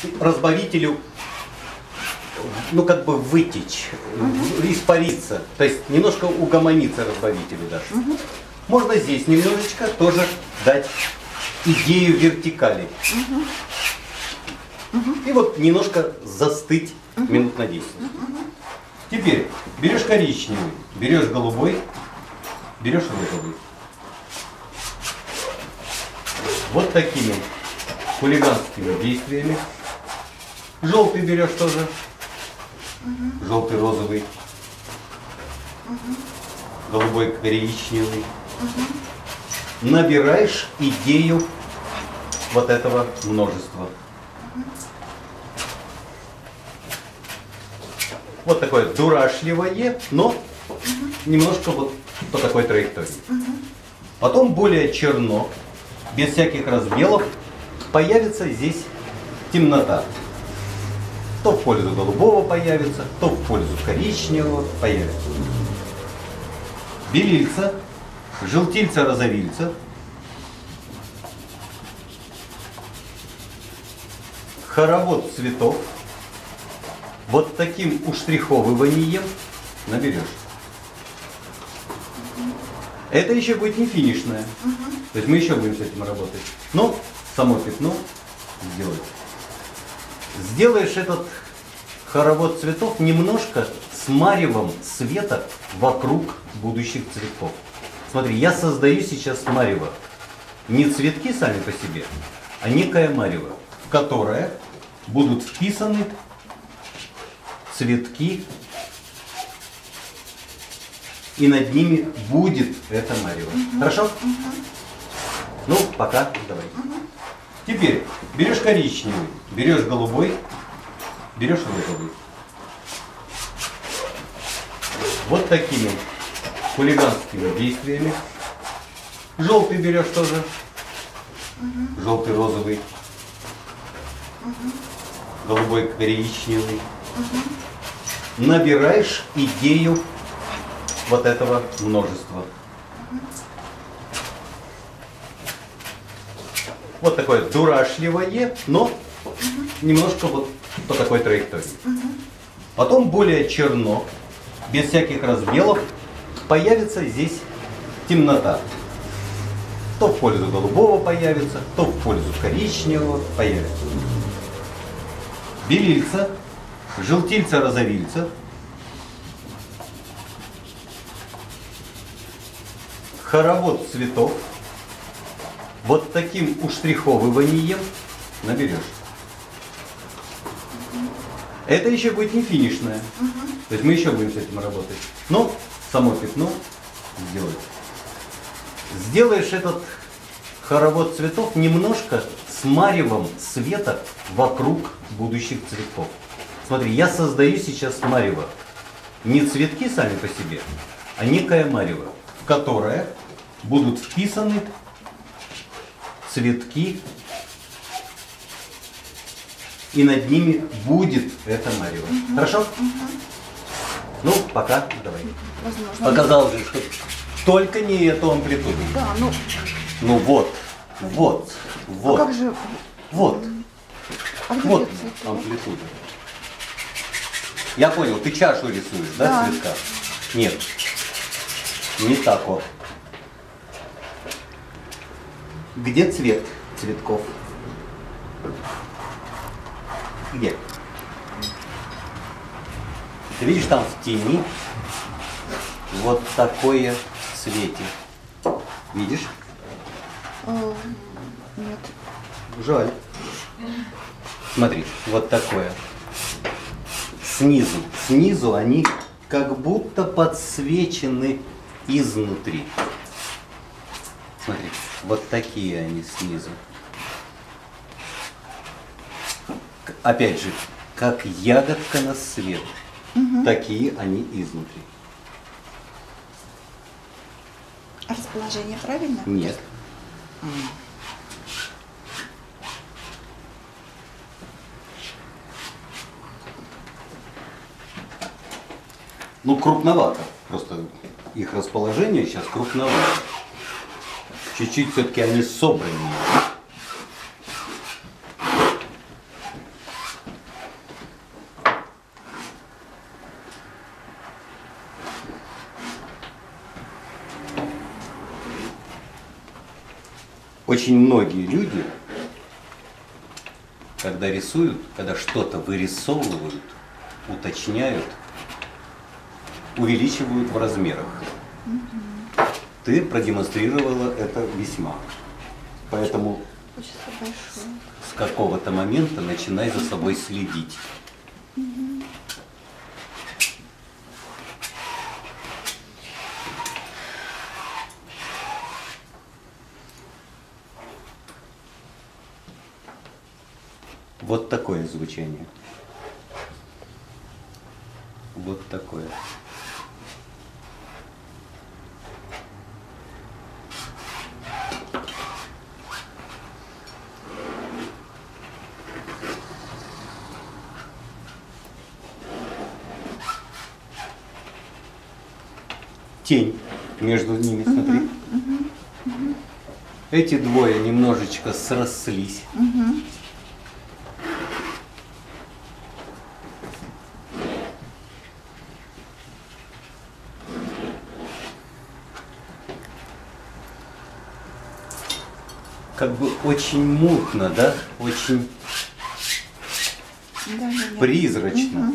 разбавителю, ну как бы вытечь, испариться, то есть немножко угомониться разбавителю даже. Можно здесь немножечко тоже дать идею вертикали. И вот немножко застыть минут на 10. Теперь берешь коричневый, берешь голубой, берешь розовый. Вот такими хулиганскими действиями. Желтый берешь тоже. Желтый, розовый. Голубой, коричневый. Набираешь идею вот этого множества. Вот такое дурашливое, но немножко вот по такой траектории. Потом более черно, без всяких разбелов, появится здесь темнота. То в пользу голубого появится, то в пользу коричневого появится. Белильца, желтильца, розовильца. Хоровод цветов. Вот таким уштриховыванием наберешь. Это еще будет не финишное. То есть мы еще будем с этим работать. Но само пятно сделать. Сделаешь этот хоровод цветов немножко с маревом света вокруг будущих цветков. Смотри, я создаю сейчас марево. Не цветки сами по себе, а некое марево, в которое будут вписаны цветки, и над ними будет это марево. Хорошо? Ну, пока, давай. Теперь берешь коричневый, берешь голубой, берешь розовый. Вот такими хулиганскими действиями. Желтый берешь тоже. Желтый, розовый. Голубой, коричневый. Набираешь идею вот этого множества. Вот такое дурашливое, но немножко вот по такой траектории. Потом более черно, без всяких разбелов, появится здесь темнота. То в пользу голубого появится, то в пользу коричневого появится. Белильца, желтильца, розовильца. Хоровод цветов. Вот таким уштриховыванием наберешь. Это еще будет не финишное. То есть мы еще будем с этим работать. Но само пятно сделать. Сделаешь этот хоровод цветов немножко с маревом света вокруг будущих цветков. Смотри, я создаю сейчас марево. Не цветки сами по себе, а некое марево, в которое будут вписаны цветки, и над ними будет это марево. Хорошо? Ну, пока, давай. Возможно. Показал же, что только не эту амплитуду. Да, Ну вот, вот, вот. А как же... Вот. А где Вот цветы? амплитуда. Я понял, ты чашу рисуешь, да, Да. цветка? Нет. Не так вот. Где цвет цветков? Где? Ты видишь, там в тени вот такое цвете. Видишь? Нет. Жаль. Смотри, вот такое. Снизу они как будто подсвечены изнутри. Смотри, вот такие они снизу. Опять же, как ягодка на свет. Такие они изнутри. А расположение правильно? Нет. Ну, крупновато. Просто их расположение сейчас крупновато. Чуть-чуть все-таки они собраннее. Очень многие люди, когда рисуют, когда что-то вырисовывают, уточняют, увеличивают в размерах. Ты продемонстрировала это весьма. Поэтому Очень большое. с какого-то момента начинай за собой следить. Вот такое звучание. Вот такое. Тень между ними, смотри. Эти двое немножечко срослись. Как бы очень мутно, да? Очень Да. призрачно.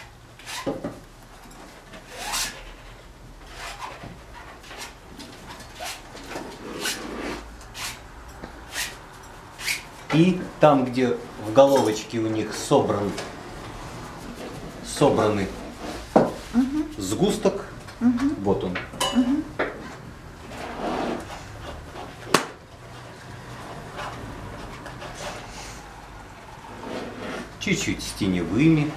И там, где в головочке у них собраны сгусток, вот он. Чуть-чуть с теневыми.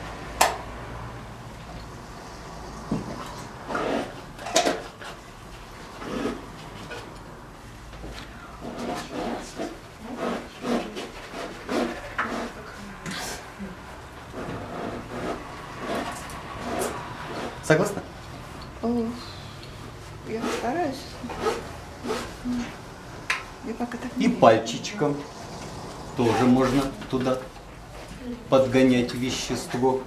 Согласна? Я стараюсь. Я пока так И пальчичком тоже можно туда подгонять вещество.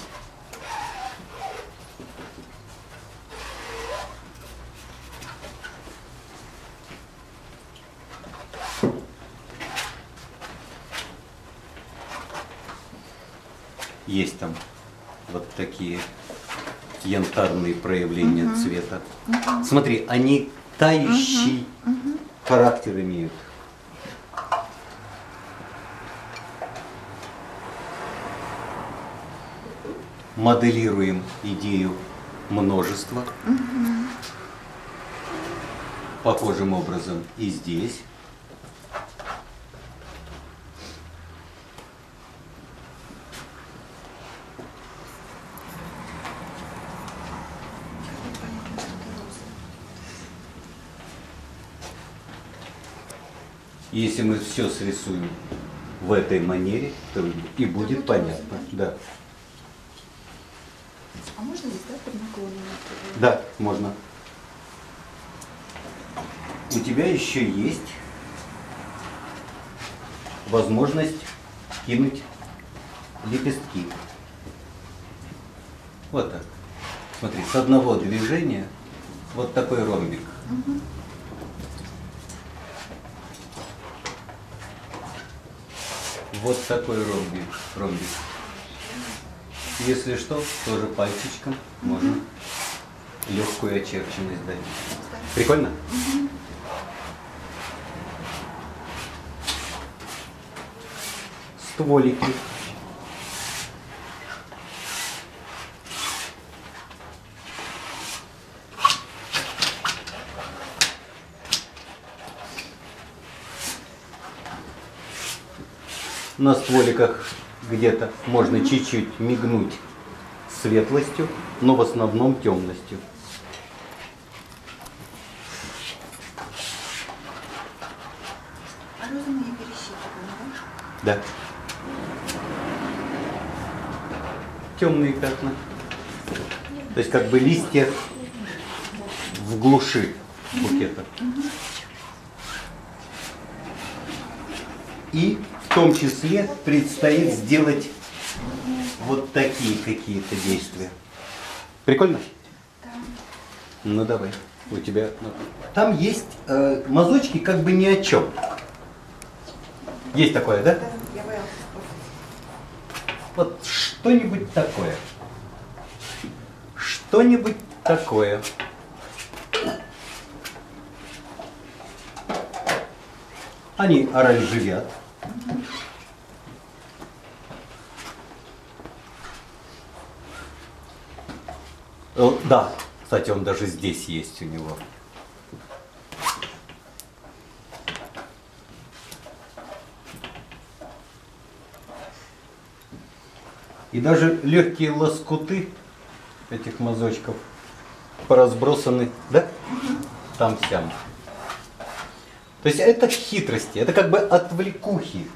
Есть там вот такие янтарные проявления цвета. Смотри, они тающий характер имеют. Моделируем идею множества. Похожим образом и здесь. Если мы все срисуем в этой манере, то и будет понятно. Да. А можно здесь, да, под наклоном? Да, можно. У тебя еще есть возможность кинуть лепестки. Вот так. Смотри, с одного движения вот такой ромбик. Вот такой ромбик. Если что, тоже пальчиком можно легкую очерченность дать. Прикольно? Стволики. На стволиках где-то можно чуть-чуть мигнуть светлостью, но в основном темностью. А розы мы не пересчитываем, Да. Темные пятна. То есть как бы листья в глуши букета. И в том числе предстоит сделать вот такие какие-то действия. Прикольно? Да. Ну давай. У тебя там есть мазочки как бы ни о чем. Есть такое, да? Да, я боялась. Вот что-нибудь такое. Что-нибудь такое. Они оранжевят. Да, кстати, он даже здесь есть у него. И даже легкие лоскуты этих мазочков поразбросаны, да? Там-сям. То есть это хитрости, это как бы отвлекухи.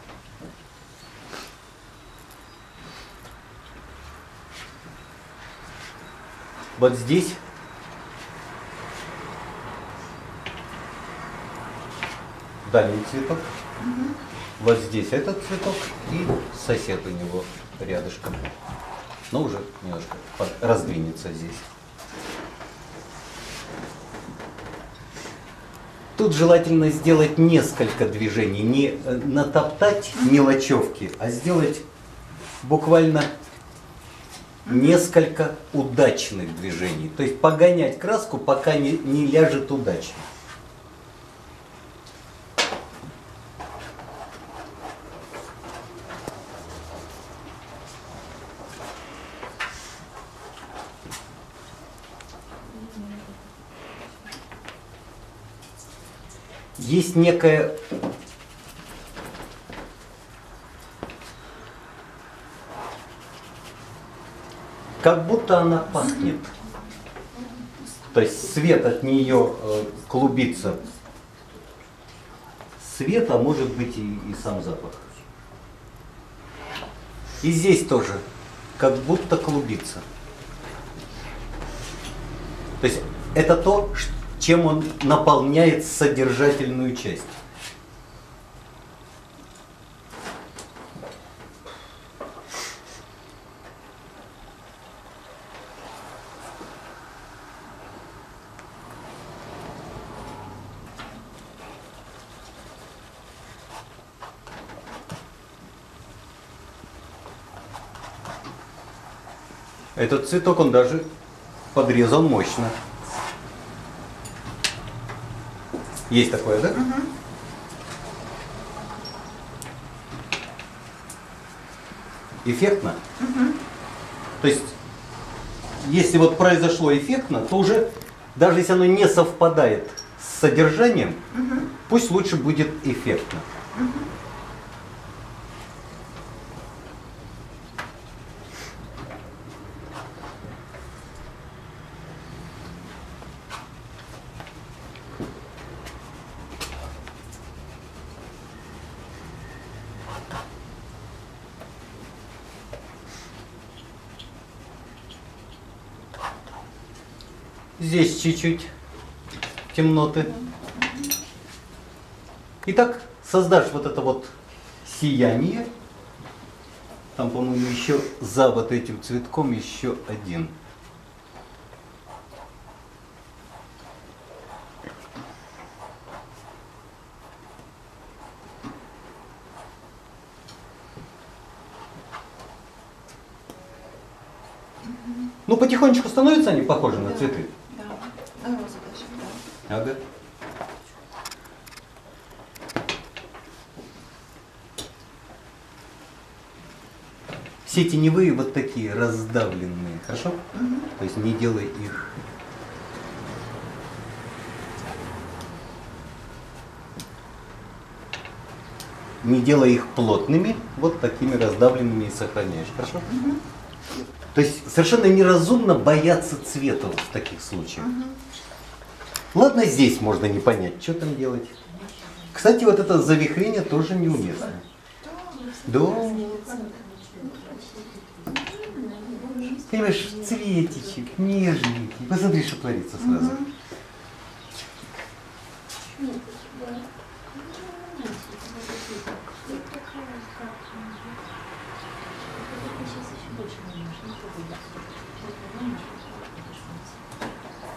Вот здесь дальний цветок, вот здесь этот цветок и сосед у него рядышком. Но уже немножко раздвинется здесь. Тут желательно сделать несколько движений, не натоптать мелочевки, а сделать буквально несколько удачных движений. То есть погонять краску, пока не ляжет удачно. Есть некая как будто она пахнет. То есть свет от нее клубится. Свет, а может быть и сам запах. И здесь тоже как будто клубится. То есть это то, чем он наполняет содержательную часть. Этот цветок, он даже подрезан мощно. Есть такое, да? Угу. Эффектно? Угу. То есть, если вот произошло эффектно, то уже, даже если оно не совпадает с содержанием, Угу. пусть лучше будет эффектно. Угу. Здесь чуть-чуть темноты. Итак, создашь вот это вот сияние. Там, по-моему, еще за вот этим цветком еще один. Ну, потихонечку становятся они похожи на цветы. Да. На розы даже, да. Ага. Все теневые вот такие раздавленные, хорошо? Угу. То есть не делай их. Не делай их плотными, вот такими раздавленными и сохраняешь, хорошо? Угу. То есть совершенно неразумно бояться цвета вот в таких случаях. Угу. Ладно, здесь можно не понять, что там делать. Кстати, вот это завихрение тоже неуместно. Да. Понимаешь, цветичек, нежненький. Посмотри, что творится сразу.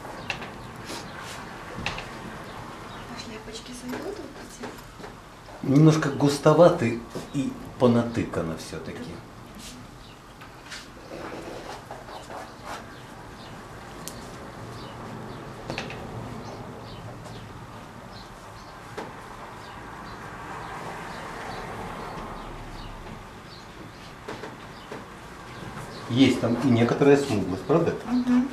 А шляпочки зайдут вот эти? немножко густоватый и понатыкано все-таки. Есть там и некоторая смуглость, правда? Угу.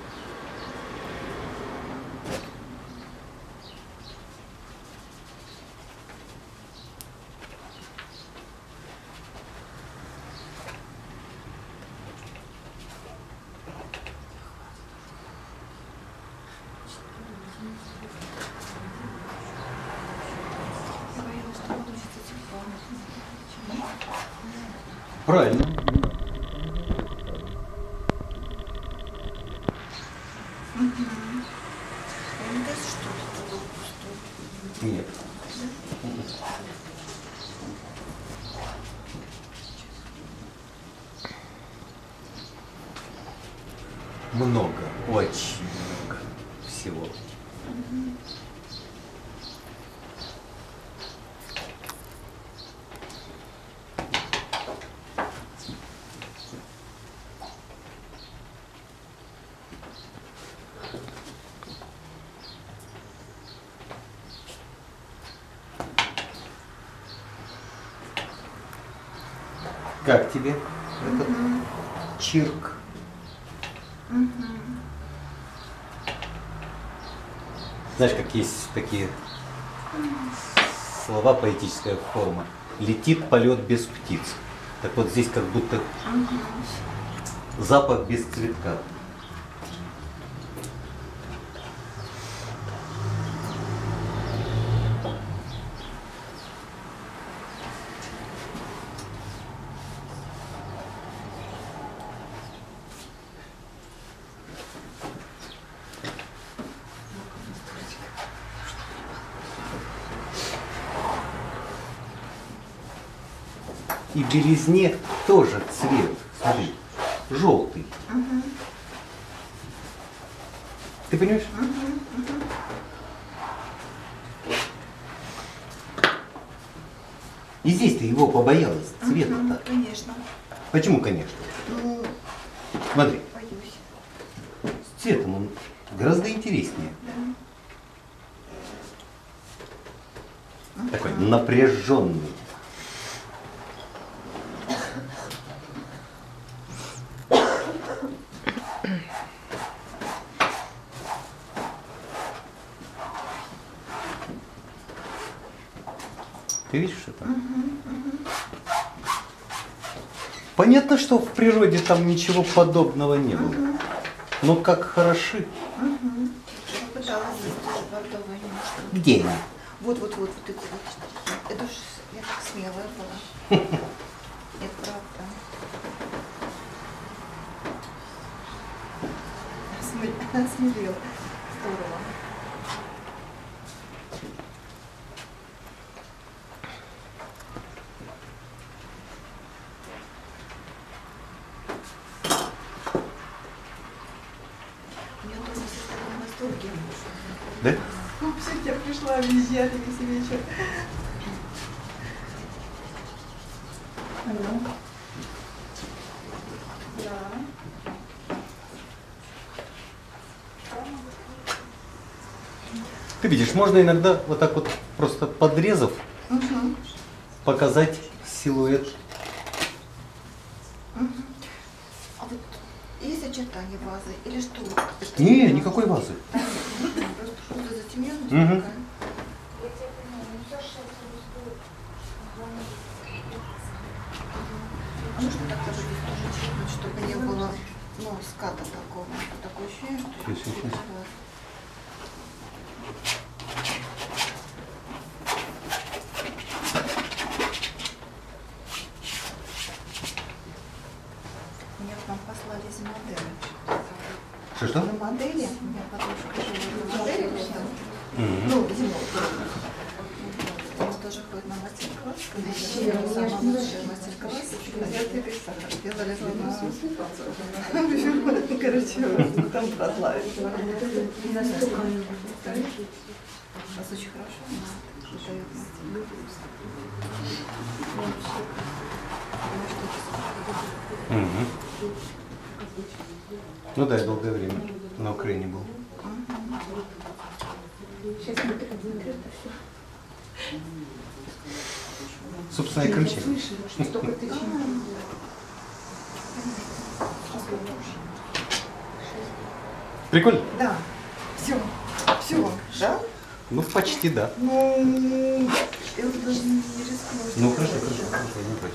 Правильно. Нет. Много, очень много всего. Как тебе этот чирк? Знаешь, как есть такие слова, поэтическая форма. Летит полет без птиц. Так вот здесь как будто запах без цветка. И белизне тоже цвет, смотри, желтый. Ты понимаешь? И здесь ты его побоялась, цвета-то. Конечно. Почему, конечно? Ну, Смотри, боюсь. с цветом он гораздо интереснее. Такой напряженный. Ты видишь это? Понятно, что в природе там ничего подобного не было. Но как хороши. Я пыталась здесь тоже бордовое немножко. Где они? Вот эти вот штрихи. Это уж я так смелая была. Это правда. Осмелела. Здорово. У меня дома сестра в восторге. Да? Я пришла везде, весь вечер. Алло. Да. Ты видишь, можно иногда вот так вот просто подрезав показать силуэт. А вот есть очертания вазы или что? Не, никакой вазы. Просто что-то затемненность Мгм. такая. А можно так тоже здесь тоже чуть-чуть, чтобы не было, ну, ската такого. Такое ощущение, что... Сейчас. Вот. Мне к вам послали из модели. Что? На модели? У меня подружка живет на модели. Мгм. Ну, зимой. Он тоже ходит на мастер-класс. Самый лучший мастер-класс. Делали короче, там прославить. Вас очень хорошо. Мгм. Ну да, я долгое время на Украине был. Сейчас мы так это все. Собственно, и кричи. Слышали, что столько тысяч. Прикольно? Да. Все. Все. Да? Ну, почти да. Ну, я вот даже не рискну. Ну, хорошо, хорошо, хорошо.